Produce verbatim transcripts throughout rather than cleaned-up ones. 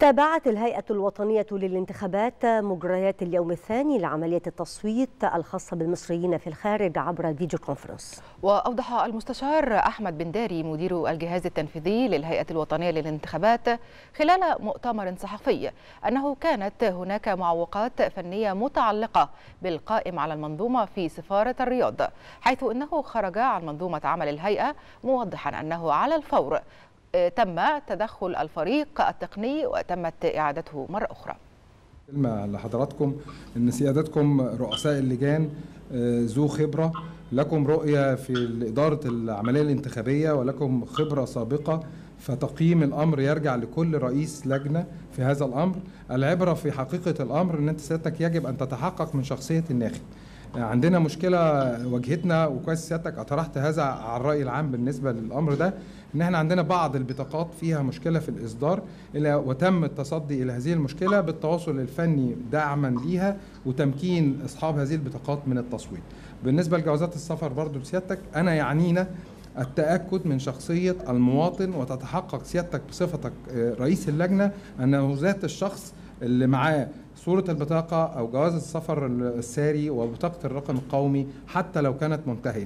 تابعت الهيئة الوطنية للانتخابات مجريات اليوم الثاني لعملية التصويت الخاصة بالمصريين في الخارج عبر الفيديو كونفرنس. وأوضح المستشار أحمد بنداري مدير الجهاز التنفيذي للهيئة الوطنية للانتخابات خلال مؤتمر صحفي أنه كانت هناك معوقات فنية متعلقة بالقائم على المنظومة في سفارة الرياض، حيث أنه خرج عن منظومة عمل الهيئة موضحا أنه على الفور تم تدخل الفريق التقني وتمت إعادته مرة أخرى. كلمة لحضراتكم إن سيادتكم رؤساء اللجان ذو خبرة، لكم رؤية في إدارة العملية الانتخابية ولكم خبرة سابقة، فتقييم الأمر يرجع لكل رئيس لجنة في هذا الأمر. العبرة في حقيقة الأمر إن أنت سيادتك يجب أن تتحقق من شخصية الناخب. عندنا مشكلة واجهتنا وكويس سيادتك أطرحت هذا على الرأي العام بالنسبة للأمر ده، إن احنا عندنا بعض البطاقات فيها مشكلة في الإصدار، وتم التصدي إلى هذه المشكلة بالتواصل الفني دعما ليها وتمكين أصحاب هذه البطاقات من التصويت. بالنسبة لجوازات السفر برضو لسيادتك، أنا يعنينا التأكد من شخصية المواطن وتتحقق سيادتك بصفتك رئيس اللجنة أنه ذات الشخص اللي معاه صورة البطاقة أو جواز السفر الساري وبطاقة الرقم القومي حتى لو كانت منتهية.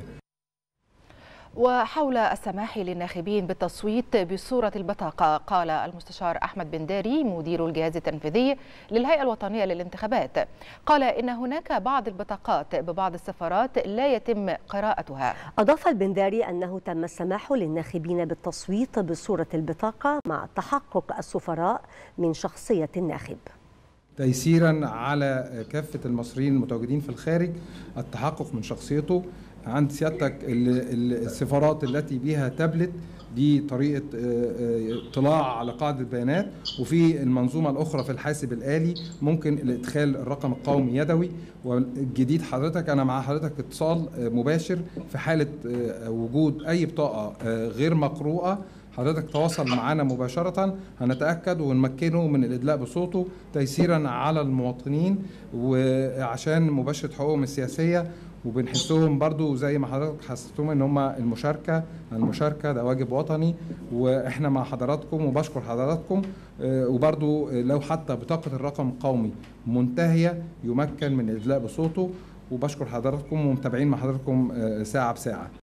وحول السماح للناخبين بالتصويت بصورة البطاقة، قال المستشار أحمد بنداري مدير الجهاز التنفيذي للهيئة الوطنية للانتخابات، قال إن هناك بعض البطاقات ببعض السفارات لا يتم قراءتها. أضاف البنداري أنه تم السماح للناخبين بالتصويت بصورة البطاقة مع تحقق السفراء من شخصية الناخب، تيسيرا على كافة المصريين المتواجدين في الخارج التحقق من شخصيته. عند سيادتك السفارات التي بها تابلت دي طريقة اطلاع على قاعدة بيانات، وفي المنظومة الأخرى في الحاسب الآلي ممكن الإدخال الرقم القومي يدوي. والجديد حضرتك أنا مع حضرتك اتصال مباشر في حالة وجود أي بطاقة غير مقروءة، حضرتك تواصل معنا مباشرة هنتأكد ونمكنه من الإدلاء بصوته تيسيرا على المواطنين وعشان مباشرة حقوقهم السياسية، وبنحسهم برضو زي ما حضرتك حسستهم ان هم المشاركة المشاركة ده واجب وطني، واحنا مع حضراتكم وبشكر حضراتكم. وبرضو لو حتى بطاقة الرقم القومي منتهية يمكن من الإدلاء بصوته، وبشكر حضراتكم ومتابعين مع حضراتكم ساعة بساعة.